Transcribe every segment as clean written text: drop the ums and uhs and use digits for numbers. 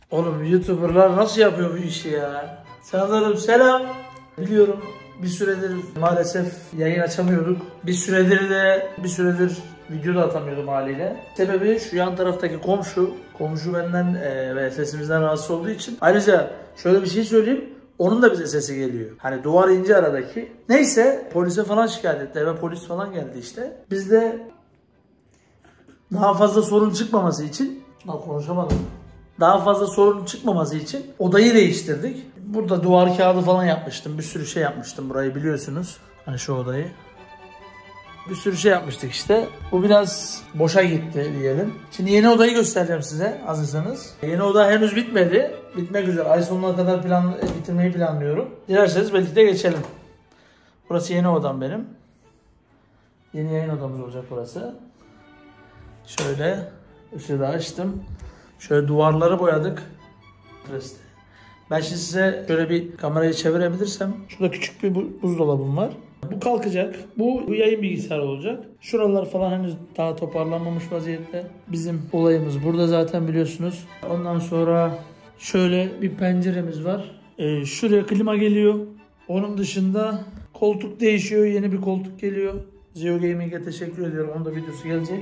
Oğlum YouTuber'lar nasıl yapıyor bu işi ya? Sanırım selam. Biliyorum bir süredir maalesef yayın açamıyorduk. Bir süredir video da atamıyordum haliyle. Sebebi şu yan taraftaki komşu. Komşu benden ve sesimizden rahatsız olduğu için. Ayrıca şöyle bir şey söyleyeyim. Onun da bize sesi geliyor. Hani duvar ince aradaki. Neyse polise falan şikayet etti. Eve polis falan geldi işte. Biz de daha fazla sorun çıkmaması için konuşamadım. Daha fazla sorun çıkmaması için odayı değiştirdik. Burada duvar kağıdı falan yapmıştım. Bir sürü şey yapmıştım burayı biliyorsunuz. Hani şu odayı. Bir sürü şey yapmıştık işte. Bu biraz boşa gitti diyelim. Şimdi yeni odayı göstereceğim size hazırsanız. Yeni oda henüz bitmedi. Bitmek üzere. Ay sonuna kadar bitirmeyi planlıyorum. Dilerseniz birlikte geçelim. Burası yeni odam benim. Yeni yayın odamız olacak burası. Şöyle ışığı da açtım. Şöyle duvarları boyadık. Ben şimdi size şöyle bir kamerayı çevirebilirsem. Şurada küçük bir buzdolabım var. Bu kalkacak. Bu yayın bilgisayarı olacak. Şuralar falan henüz daha toparlanmamış vaziyette. Bizim olayımız burada zaten biliyorsunuz. Ondan sonra şöyle bir penceremiz var. Şuraya klima geliyor. Onun dışında koltuk değişiyor. Yeni bir koltuk geliyor. Zeo Gaming'e teşekkür ediyorum. Onun da videosu gelecek.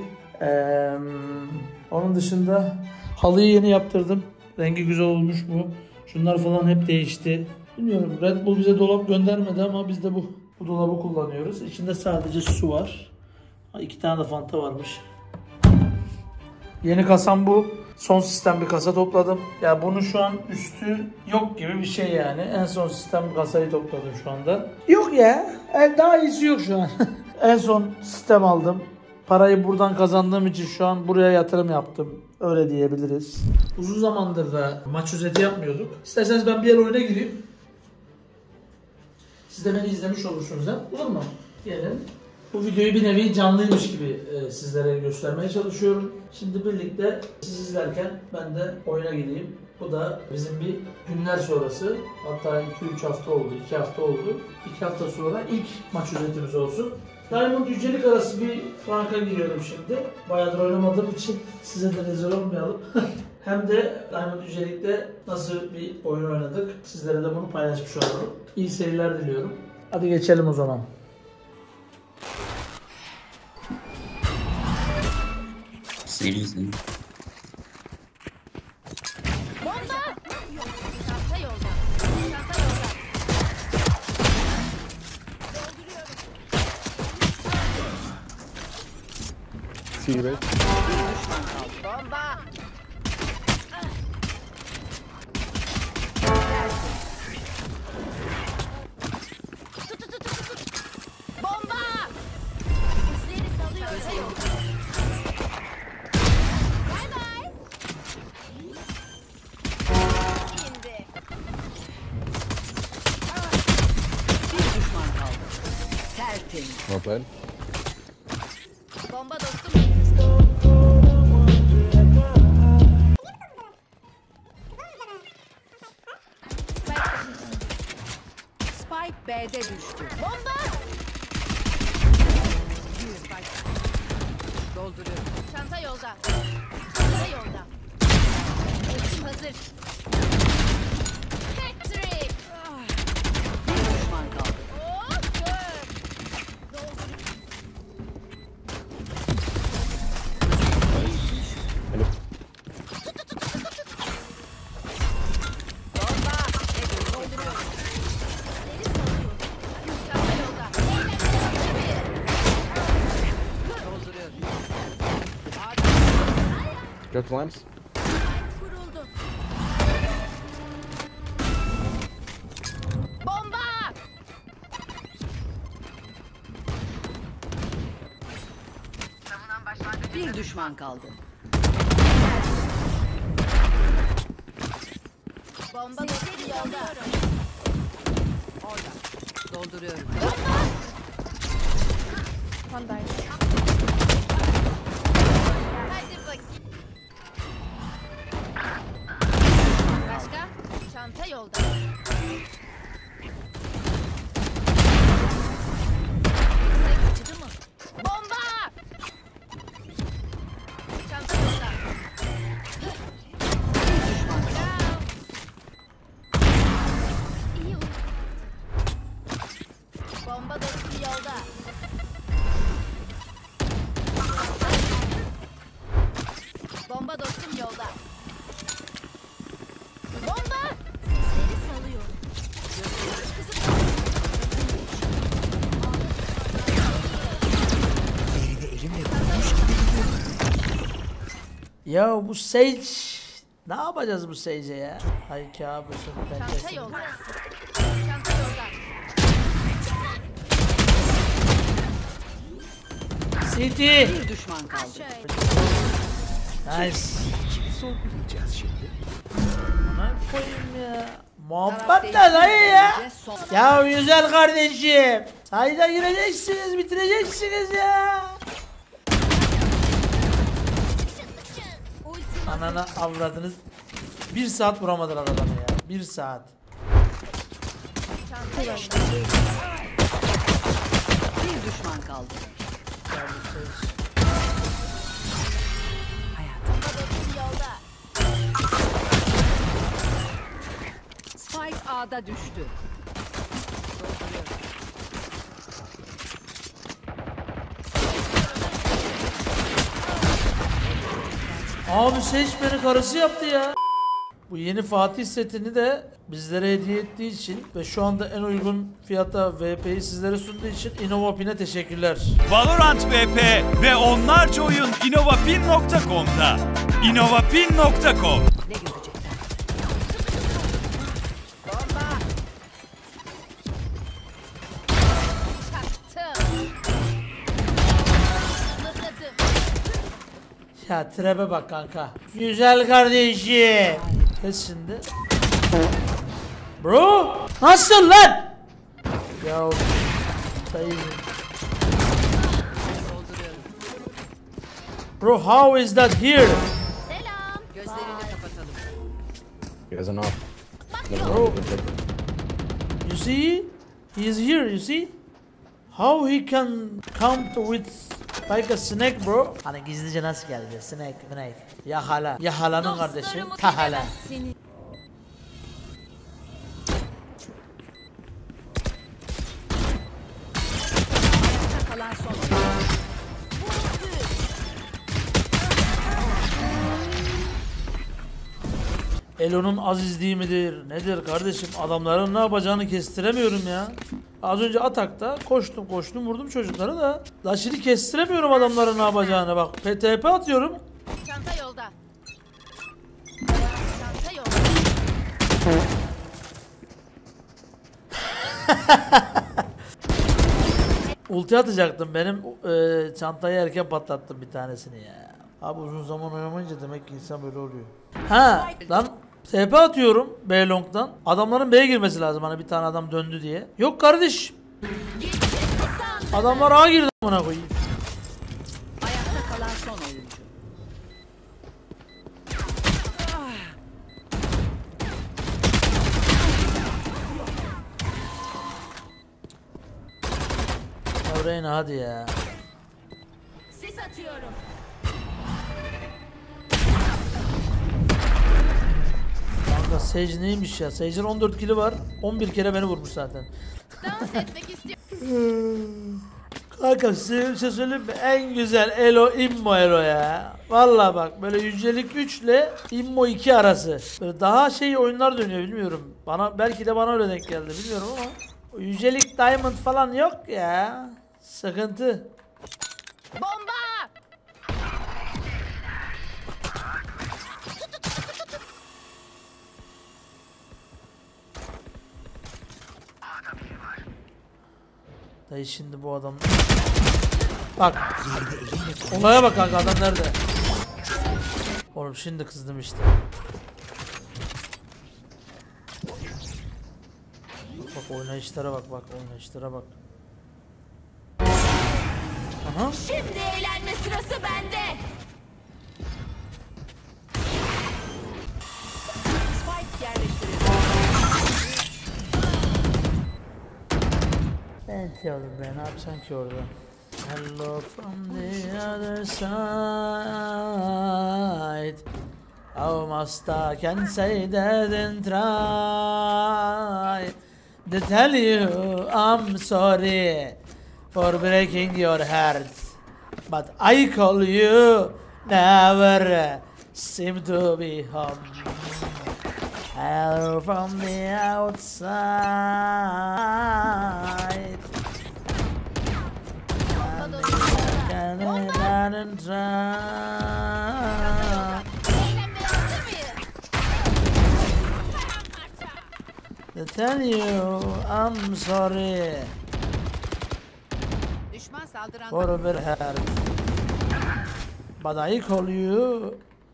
Onun dışında halıyı yeni yaptırdım. Rengi güzel olmuş bu. Şunlar falan hep değişti. Bilmiyorum, Red Bull bize dolap göndermedi ama biz de bu dolabı kullanıyoruz. İçinde sadece su var. 2 tane de Fanta varmış. Yeni kasam bu. Son sistem bir kasa topladım. Ya bunun şu an üstü yok gibi bir şey yani. En son sistem bir kasayı topladım şu anda. Yok ya. Daha iyisi yok şu an. En son sistem aldım. Parayı buradan kazandığım için şu an buraya yatırım yaptım. Öyle diyebiliriz. Uzun zamandır da maç özeti yapmıyorduk. İsterseniz ben bir yer oyuna gireyim. Siz de beni izlemiş olursunuz ha. Olur mu? Gelin. Bu videoyu bir nevi canlıymış gibi sizlere göstermeye çalışıyorum. Şimdi birlikte siz izlerken ben de oyuna gideyim. Bu da bizim bir günler sonrası. Hatta 2-3 hafta oldu, 2 hafta oldu. 2 hafta sonra ilk maç özetimiz olsun. Diamond Yücelik arası bir franka giriyorum şimdi. Bayağıdır oynamadığım için size de rezil olmayalım. Hem de Diamond Yücelik'te nasıl bir oyun oynadık. Sizlere de bunu paylaşmış olalım. İyi seyirler diliyorum. Hadi geçelim o zaman. Seriously. See right? Bomba. Bomba. Sizleri salıyor. Bay bay. İndi. Bir düşman kaldı. Tertemiz. Not bad. Bomba dostum. Spike B'de düştü. Bomba. Dolduruyorum. Çanta yolda. Çanta yolda. Ultim hazır. Patrick. Bir düşman kaldı. Oh, kör. Dolduruyorum. Bomba. Dolduruyorum. Sizleri salıyor. Çanta yolda. Dolduruyorum. Got lamps? Kuruldu. Bomba! Bir düşman kaldı. Bomba dostum yolda. Orada. Dolduruyorum. Hadi bakayım. Başka? Çanta yolda. Kaçırdı mı? Bomba! Çanta yolda. Bir düşman kaldı. Ya bu Sage ne yapacağız bu Sage'e ya? Ay kabusun Çanta pençesi. yolda. Çanta yolda. City. Bir düşman kaldı. Şöyle. Nice. Sorgulayacağız şimdi. Bana koyayım ya. Muhabbet Taraf ne dayı ya? değiştirince son- Ya güzel kardeşim. Sayda gireceksiniz, bitireceksiniz ya. Ultim Anana avradınız. 1 saat vuramadılar adamı ya. 1 saat. çanta yolda. Bir düşman kaldı. Ya bu Sage. Ultim yolda. Spike A'da düştü. Dolduruyorum. Abi Sage beni karısı yaptı ya. Bu yeni Fatih setini de bizlere hediye ettiği için ve şu anda en uygun fiyata VP'yi sizlere sunduğu için InnovaPin'e teşekkürler. Valorant VP ve onlarca oyun innovapin.com'da. innovapin.com Ne görecekler? Çaktım. Mıhladım. Ya trebe bak kanka. Güzel kardeşim. Kes şimdi. Bro. Nasıl lan? Ya dayı. Dolduruyorum. Bro how is that here? Selam. Gözlerini kapatalım. He has an off. Bro. You see? He is here, you see? How he can come with like a snake bro? Hani gizlice nasıl geldi? Snake. Ya hala. Ya halanın kardeşi. Dostlarımı Ta hala. bilemezsiniz. Ayakta kalan son oyuncu. Elo'nun azizliği midir? Nedir kardeşim? Adamların ne yapacağını kestiremiyorum ya. Az önce atakta koştum vurdum çocukları da. La şimdi kestiremiyorum adamların ne yapacağını bak. PTP atıyorum. Çanta yolda. Çanta yolda. Ulti atacaktım benim çantayı erken patlattım bir tanesini ya. Abi uzun zaman oynamayınca demek ki insan böyle oluyor. Ha lan TP atıyorum B long'dan. Adamların B'ye girmesi lazım hani bir tane adam döndü diye. Yok kardeş. Adamlar A girdi amına koyayım. Ayakta kalan son oyuncu. Ya Reyna hadi ya. Sis atıyorum. Kanka Sage neymiş ya? Sage'in 14 kili var. 11 kere beni vurmuş zaten. Dans etmek istiyorum. Kanka size bir şey söyleyeyim mi? En güzel elo immo elo ya. Vallahi bak böyle yücelik 3 ile immo 2 arası. Böyle daha şey oyunlar dönüyor bilmiyorum. Bana belki de bana öyle denk geldi bilmiyorum ama. O yücelik diamond falan yok ya. Sıkıntı. Bomba! Dayı şimdi bu adam. Bak. Olaya bak kanka adam nerede? Oğlum şimdi kızdım işte. Bak oynayışlara bak oynayışlara bak. Aha. Şimdi eğlenme sırası bende. Spike yerleştirildi. Evet yavrum be ne yapacaksın ki orada? Hello from the other side. How must I can say that and try to tell you I'm sorry for breaking your heart. But I call you never seem to be home. Hello from the outside. Bomba dostlarımı. Can I and try? to tell you I'm sorry Düşman saldıran for bir hurt. But I call you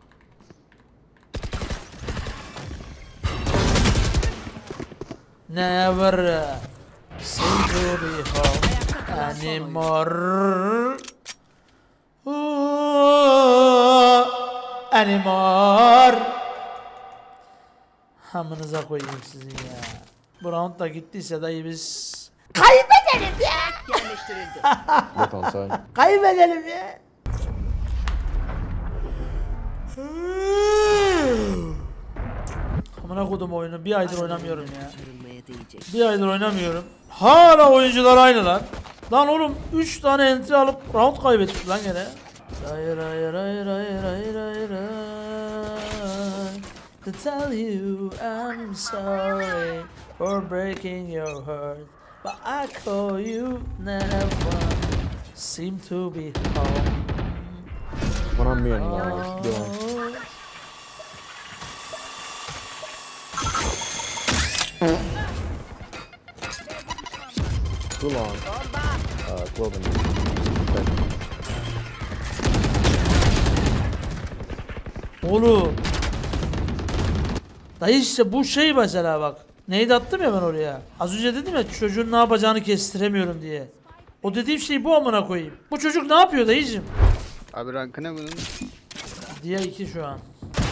never seem to be home anymore. Ooh, anymore. Hamınıza koyayım sizin ya. Bu round da gittiyse dayı biz kaybedelim ya. yerleştirildi. Both on side. Kaybedelim ya. Amına kodum oyunu. Bir aydır oynamıyorum ya. Kırılmaya değecek. Bir aydır oynamıyorum. Hala oyuncular aynı lan. Lan oğlum 3 tane entry alıp round kaybettik lan gene. Hayır hayır hayır hayır hayır hayır to tell you I'm sorry for breaking your heart, but I call you never seem to be home. One on me and Dylan. Too long. Clothing. Oğlum. Dayı işte bu şey mesela bak. Neydi attım ya ben oraya. Az önce dedim ya çocuğun ne yapacağını kestiremiyorum diye. O dediğim şey bu amına koyayım. Bu çocuk ne yapıyor dayıcım? Abi rankı ne bunun? Diye 2 şu an.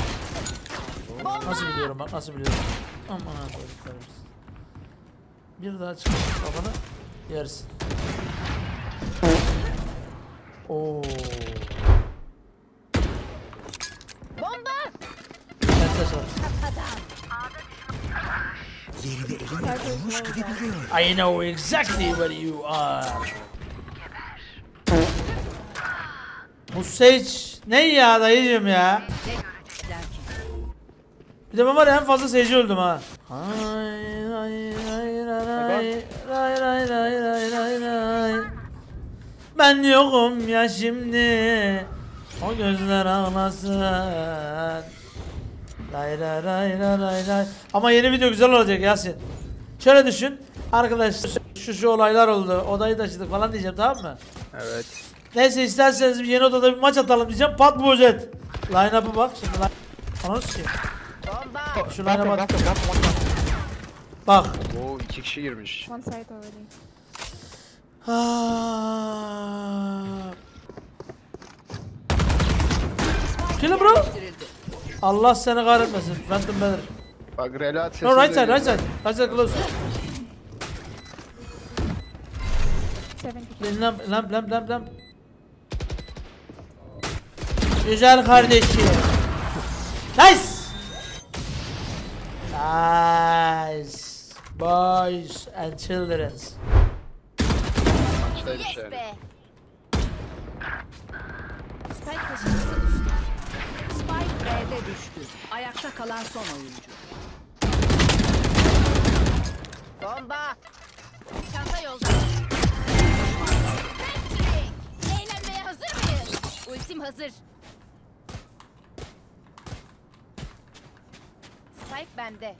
Nasıl biliyorum bak nasıl biliyorum. Aman koyduklarımız. Bir daha çıkar kafana yersin. Oo. Bomba! I know exactly where you are. Bu Sage ne ya dayıcım ya? Bir de ben var ya en fazla Sage'i öldüm ha. Hayır hayır hayır hayır hayır hayır hayır hayır hayır. Ben yokum ya şimdi. O gözler ağlasın. Lay lay lay lay lay. Ama yeni video güzel olacak Yasin. Şöyle düşün. Arkadaşlar şu olaylar oldu. Odayı taşıdık falan diyeceğim, tamam mı? Evet. Neyse isterseniz bir yeni odada bir maç atalım diyeceğim. Pat bu özet. Line-up'ı bak şimdi. Anons ki. Şu line-up'a bak. Bak. Oo 2 kişi girmiş. One side already. Kill bro. Allah seni kahretmesin. Phantom better. Bak relat sesi. No right side, duyuyorum. right side. Right side close. 70. Lamp. Güzel kardeşim. Nice. Nice. Boys and children. Maçtaymış Yes yani. be! Spike taşıması düştü. Spike B'de düştü. Ayakta kalan son oyuncu. Bomba! Çanta yolda. Patrick! Eğlenmeye hazır mıyız? Ultim hazır. Spike bende.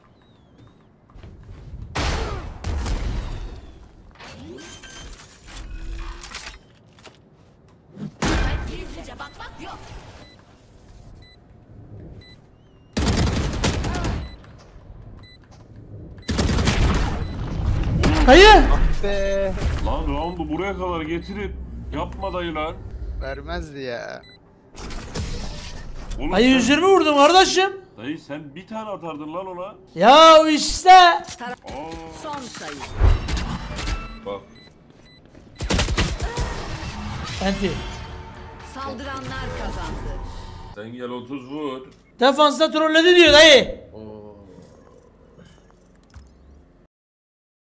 Spike gizlice bakmak yok. Hayır. Be Lan roundu buraya kadar getirip yapma dayı lan. vermezdi ya. Oğlum Hayır sen- 120 vurdum kardeşim. Dayı sen bir tane atardın lan ona. Ya o işte. Aa, Son sayı. bak. Enti. Saldıranlar kazandı. Sen gel 30 vur. Defansta trolledi diyor dayı. Oo.